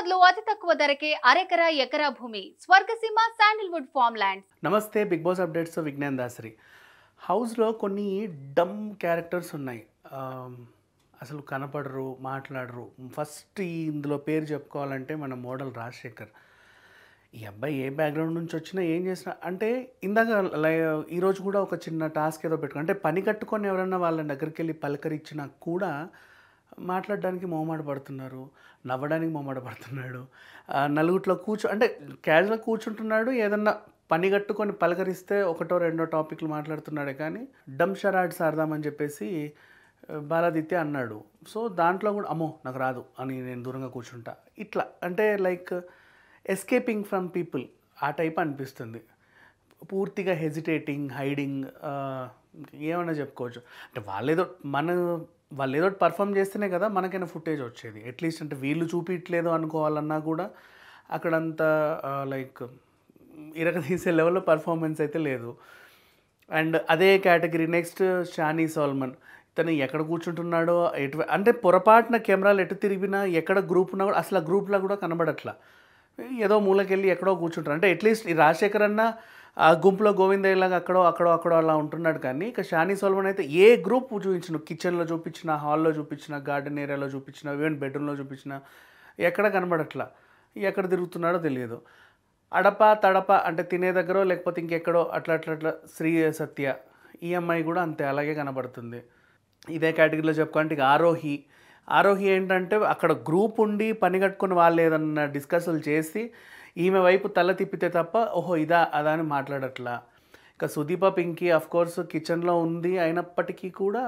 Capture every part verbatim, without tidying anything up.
హైదరాబాద్ లో అతి తక్కువ ధరకే అరెకరా ఎకరా భూమి స్వర్గసీమ శాండిల్వుడ్ ఫార్మ్ ల్యాండ్స్. నమస్తే, big boss updates Vignan Dasari. హౌస్లో కొన్ని డమ్ క్యారెక్టర్స్ ఉన్నాయి. ఆమ్, అసలు కనపడరు, మాట్లాడరు. ఫస్ట్ ఈ ఇందులో పేరు చెప్పుకోవాలంటే మన మోడల్ రాజశేఖర్. ఈ అబ్బాయి ఏ బ్యాక్గ్రౌండ్ నుంచి వచ్చినా ఏం చేసినా అంటే ఇందాక లై ఈరోజు కూడా ఒక చిన్న టాస్క్ ఏదో పెట్టుకో అంటే పని కట్టుకొని ఎవరన్నా వాళ్ళ దగ్గరికి వెళ్ళి పలకరించినా కూడా మాట్లాడడానికి మొహమాట పడుతున్నారు, నవ్వడానికి మొహమాట పడుతున్నాడు. ఆ, నలుగురిలో కూర్చో అంటే క్యాజువల్గా కూర్చుంటున్నాడు, ఏదన్నా పని కట్టుకొని పలకరిస్తే ఒకటో రెండో టాపిక్లు మాట్లాడుతున్నాడే కానీ డమ్ షరాడ్స్ ఆడదామని చెప్పేసి ఆ, బాలాదిత్య అన్నాడు. సో దాంట్లో కూడా అమ్మో నాకు రాదు అని నేను దూరంగా కూర్చుంటా, ఇట్లా అంటే లైక్ ఎస్కేపింగ్ ఫ్రమ్ పీపుల్ ఆ టైప్ అనిపిస్తుంది. పూర్తిగా హెజిటేటింగ్, హైడింగ్, ఏమన్నా చెప్పుకోవచ్చు. అంటే వాళ్ళేదో మన వాళ్ళు ఏదో పర్ఫామ్ చేస్తేనే కదా మనకైనా ఫుటేజ్ వచ్చేది. అట్లీస్ట్ అంటే వీళ్ళు చూపించలేదు అనుకోవాలన్నా కూడా అక్కడంతా లైక్ ఇరగదీసే లెవెల్లో పర్ఫార్మెన్స్ అయితే లేదు. అండ్ అదే కేటగిరీ నెక్స్ట్ షానీ సోల్మన్. ఇతను ఎక్కడ కూర్చుంటున్నాడో ఎటు అంటే పొరపాటున కెమెరాలు ఎటు తిరిగినా ఎక్కడ గ్రూప్ ఉన్నా కూడా అసలు ఆ గ్రూప్లో కూడా కనబడట్లా. ఏదో మూలకెళ్ళి ఎక్కడో కూర్చుంటారు. అంటే అట్లీస్ట్ ఈ రాజశేఖర్ అన్న ఆ గుంపులో గోవిందయ్యలాగా అక్కడో అక్కడో అక్కడో అలా ఉంటున్నాడు. కానీ ఇక షానీ సోల్మన్ అయితే ఏ గ్రూప్ చూపించిన, కిచెన్లో చూపించిన, హాల్లో చూపించిన, గార్డెన్ ఏరియాలో చూపించిన, ఈవెన్ బెడ్రూమ్లో చూపించిన ఎక్కడ కనబడట్లా. ఎక్కడ తిరుగుతున్నాడో తెలియదు. అడప తడప అంటే తినే దగ్గర లేకపోతే ఇంకెక్కడో అట్లా అట్లా అట్లా శ్రీ సత్య ఈ అమ్మాయి కూడా అంతే అలాగే కనబడుతుంది. ఇదే కేటగిరీలో చెప్పుకోండి. ఇక ఆరోహి ఆరోహి ఏంటంటే అక్కడ గ్రూప్ ఉండి పని కట్టుకుని వాళ్ళు ఏదన్నా డిస్కస్లు చేసి ఈమె వైపు తల తిప్పితే తప్ప ఓహో ఇదా అదా అని మాట్లాడట్లా. ఇక సుదీప పింకీ అఫ్కోర్స్ కిచెన్లో ఉంది అయినప్పటికీ కూడా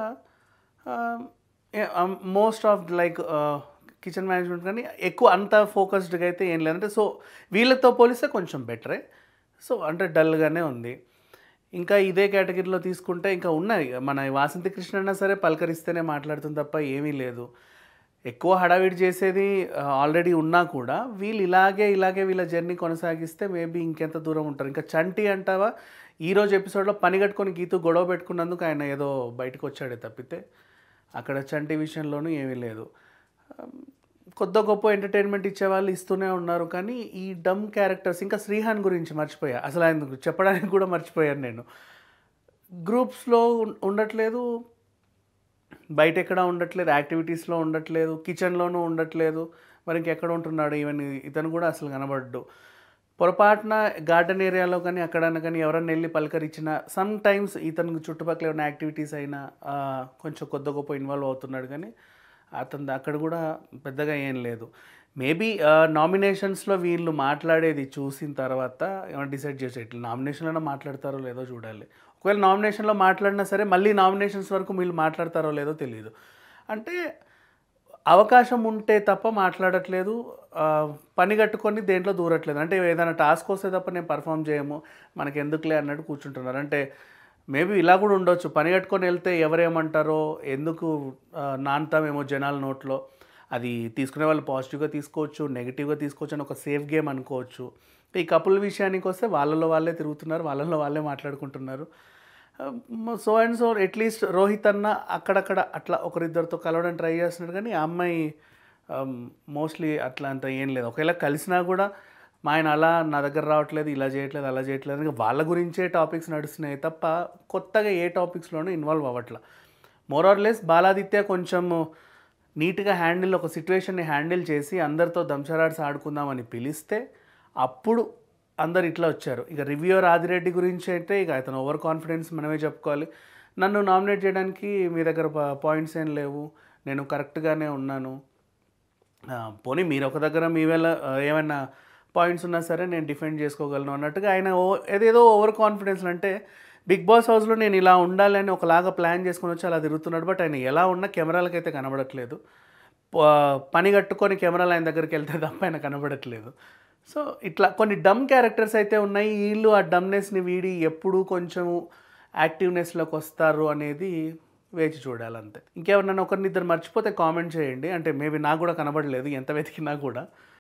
most of like kitchen management కానీ ఎక్కువ అంత ఫోకస్డ్గా అయితే ఏం లేదంటే సో వీళ్ళతో పోలిస్తే కొంచెం బెటరే. సో అంటే డల్గానే ఉంది. ఇంకా ఇదే కేటగిరీలో తీసుకుంటే ఇంకా ఉన్నాయి. మన వాసంతి కృష్ణ అయినా సరే పలకరిస్తేనే మాట్లాడుతుంది తప్ప ఏమీ లేదు. ఎక్కువ హడావిడి చేసేది ఆల్రెడీ ఉన్నా కూడా వీళ్ళు ఇలాగే ఇలాగే వీళ్ళ జర్నీ కొనసాగిస్తే మేబీ ఇంకెంత దూరం ఉంటారు. ఇంకా చంటి అంటావా ఈరోజు ఎపిసోడ్లో పని కట్టుకొని గీతూ గొడవ పెట్టుకున్నందుకు ఆయన ఏదో బయటకు వచ్చాడే తప్పితే అక్కడ చంటి విషయంలోనూ ఏమీ లేదు. కొద్ది గొప్ప ఎంటర్టైన్మెంట్ ఇచ్చేవాళ్ళు ఇస్తూనే ఉన్నారు. కానీ ఈ డమ్ క్యారెక్టర్స్ ఇంకా శ్రీహాన్ గురించి మర్చిపోయా, అసలు ఆయన చెప్పడానికి కూడా మర్చిపోయాను నేను. గ్రూప్స్లో ఉండట్లేదు, బయట ఎక్కడ ఉండట్లేదు, యాక్టివిటీస్లో ఉండట్లేదు, కిచెన్లోనూ ఉండట్లేదు, మరి ఇంకెక్కడ ఉంటున్నాడు. ఈవెన్ ఇతను కూడా అసలు కనబడ్డు. పొరపాటున గార్డెన్ ఏరియాలో కానీ అక్కడన్నా కానీ ఎవరన్నా వెళ్ళి పలకరించినా సమ్ టైమ్స్ ఇతను చుట్టుపక్కల ఏమైనా యాక్టివిటీస్ అయినా కొంచెం కొద్ది గొప్ప ఇన్వాల్వ్ అవుతున్నాడు. కానీ అతను అక్కడ కూడా పెద్దగా ఏం లేదు. మేబీ నామినేషన్స్లో వీళ్ళు మాట్లాడేది చూసిన తర్వాత ఏమైనా డిసైడ్ చేసే ఇట్లా నామినేషన్లోనే మాట్లాడతారో లేదో చూడాలి. ఒకవేళ నామినేషన్లో మాట్లాడినా సరే మళ్ళీ నామినేషన్స్ వరకు వీళ్ళు మాట్లాడతారో లేదో తెలియదు. అంటే అవకాశం ఉంటే తప్ప మాట్లాడట్లేదు, పని కట్టుకొని దేంట్లో దూరట్లేదు. అంటే ఏదైనా టాస్క్ వస్తే తప్ప నేను పర్ఫామ్ చేయము మనకి ఎందుకులే అన్నట్టు కూర్చుంటున్నారు. అంటే మేబీ ఇలా కూడా ఉండొచ్చు, పని కట్టుకొని వెళ్తే ఎవరేమంటారో ఎందుకు నాన్తామేమో జనాల నోట్లో. అది తీసుకునే వాళ్ళు పాజిటివ్గా తీసుకోవచ్చు, నెగిటివ్గా తీసుకోవచ్చు అని ఒక సేఫ్ గేమ్ అనుకోవచ్చు. ఈ కపుల్ విషయానికి వస్తే వాళ్ళలో వాళ్ళే తిరుగుతున్నారు, వాళ్ళలో వాళ్ళే మాట్లాడుకుంటున్నారు. So and so at least Rohit అన్న అక్కడక్కడ అట్లా ఒకరిద్దరితో కలవడానికి ట్రై చేస్తున్నారు. కానీ ఆ అమ్మాయి మోస్ట్లీ అట్లా అంత ఏం లేదు. ఒకవేళ కలిసినా కూడా మా ఆయన అలా నా దగ్గర రావట్లేదు, ఇలా చేయట్లేదు, అలా చేయట్లేదు అని వాళ్ళ గురించే టాపిక్స్ నడుస్తున్నాయి తప్ప కొత్తగా ఏ టాపిక్స్లోనూ ఇన్వాల్వ్ అవ్వట్లా. మోర్ ఆర్ లెస్ బాలాదిత్య కొంచెం నీట్గా హ్యాండిల్ ఒక సిచ్యువేషన్ని హ్యాండిల్ చేసి అందరితో దంషరాడ్స్ ఆడుకుందామని పిలిస్తే అప్పుడు అందరు ఇట్లా వచ్చారు. ఇక రివ్యూర్ ఆదిరెడ్డి గురించి అయితే ఇక అతను ఓవర్ కాన్ఫిడెన్స్ మనమే చెప్పుకోవాలి. నన్ను నామినేట్ చేయడానికి మీ దగ్గర పాయింట్స్ ఏం లేవు, నేను కరెక్ట్గానే ఉన్నాను, పోనీ మీరు ఒక దగ్గర మీ వేళ ఏమైనా పాయింట్స్ ఉన్నా సరే నేను డిఫెండ్ చేసుకోగలను అన్నట్టుగా ఆయన ఓ ఏదేదో ఓవర్ కాన్ఫిడెన్స్. అంటే బిగ్ బాస్ హౌస్లో నేను ఇలా ఉండాలని ఒకలాగా ప్లాన్ చేసుకొని వచ్చి అలా తిరుగుతున్నాడు. బట్ ఆయన ఎలా ఉన్నా కెమెరాలకైతే కనబడట్లేదు. పని కట్టుకొని కెమెరాలు ఆయన దగ్గరికి వెళ్తే తప్ప ఆయన కనబడట్లేదు. సో ఇట్లా కొన్ని డమ్ క్యారెక్టర్స్ అయితే ఉన్నాయి. వీళ్ళు ఆ డమ్నెస్ని వీడి ఎప్పుడు కొంచెం యాక్టివ్నెస్లోకి వస్తారు అనేది వేచి చూడాలంతే. ఇంకెవరన్నా ఒకరిని ఇద్దరు మర్చిపోతే కామెంట్ చేయండి. అంటే మేబీ నాకు కూడా కనబడలేదు ఎంత వెతికినా కూడా.